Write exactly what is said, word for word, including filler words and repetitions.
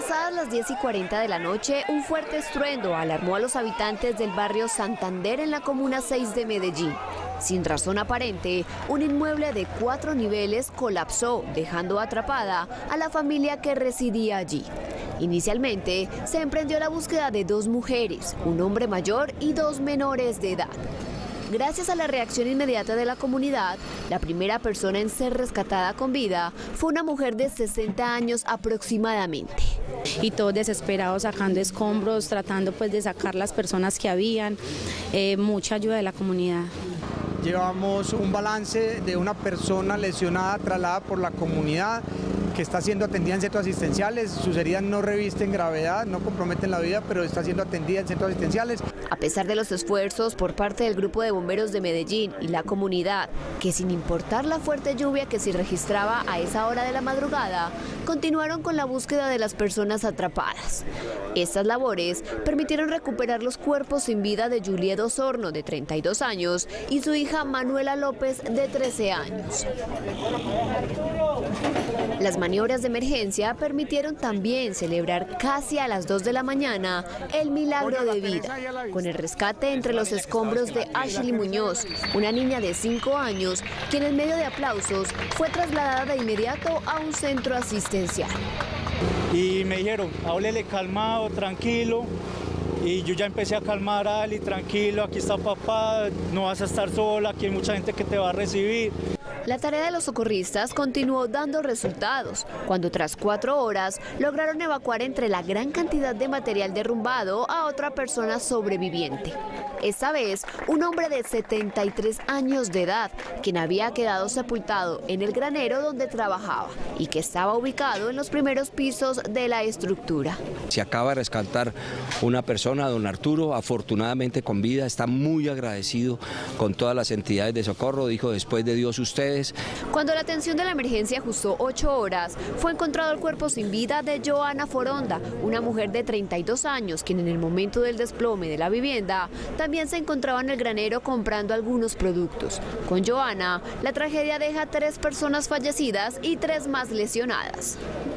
Pasadas las diez y cuarenta de la noche, un fuerte estruendo alarmó a los habitantes del barrio Santander en la comuna seis de Medellín. Sin razón aparente, un inmueble de cuatro niveles colapsó, dejando atrapada a la familia que residía allí. Inicialmente, se emprendió la búsqueda de dos mujeres, un hombre mayor y dos menores de edad. Gracias a la reacción inmediata de la comunidad, la primera persona en ser rescatada con vida fue una mujer de sesenta años aproximadamente. Y todos desesperados sacando escombros, tratando pues de sacar las personas que habían, eh, mucha ayuda de la comunidad. Llevamos un balance de una persona lesionada trasladada por la comunidad que está siendo atendida en centros asistenciales. Sus heridas no revisten gravedad, no comprometen la vida, pero está siendo atendida en centros asistenciales. A pesar de los esfuerzos por parte del Grupo de Bomberos de Medellín y la comunidad, que sin importar la fuerte lluvia que se registraba a esa hora de la madrugada, continuaron con la búsqueda de las personas atrapadas. Estas labores permitieron recuperar los cuerpos sin vida de Juliet Osorno, de treinta y dos años, y su hija Manuela López, de trece años. Las maniobras de emergencia permitieron también celebrar casi a las dos de la mañana el milagro de vida, con el rescate entre los escombros de Ashley Muñoz, una niña de cinco años, quien en medio de aplausos fue trasladada de inmediato a un centro asistencial. Y me dijeron, háblele calmado, tranquilo. Y yo ya empecé a calmar a Ali, tranquilo, aquí está papá, no vas a estar sola, aquí hay mucha gente que te va a recibir. La tarea de los socorristas continuó dando resultados, cuando tras cuatro horas lograron evacuar entre la gran cantidad de material derrumbado a otra persona sobreviviente. Esta vez, un hombre de setenta y tres años de edad, quien había quedado sepultado en el granero donde trabajaba y que estaba ubicado en los primeros pisos de la estructura. Se acaba de rescatar una persona, don Arturo, afortunadamente con vida, está muy agradecido con todas las entidades de socorro, dijo después de Dios ustedes. Cuando la atención de la emergencia ajustó ocho horas, fue encontrado el cuerpo sin vida de Joana Foronda, una mujer de treinta y dos años, quien en el momento del desplome de la vivienda también se encontraba en el granero comprando algunos productos. Con Joana, la tragedia deja tres personas fallecidas y tres más lesionadas.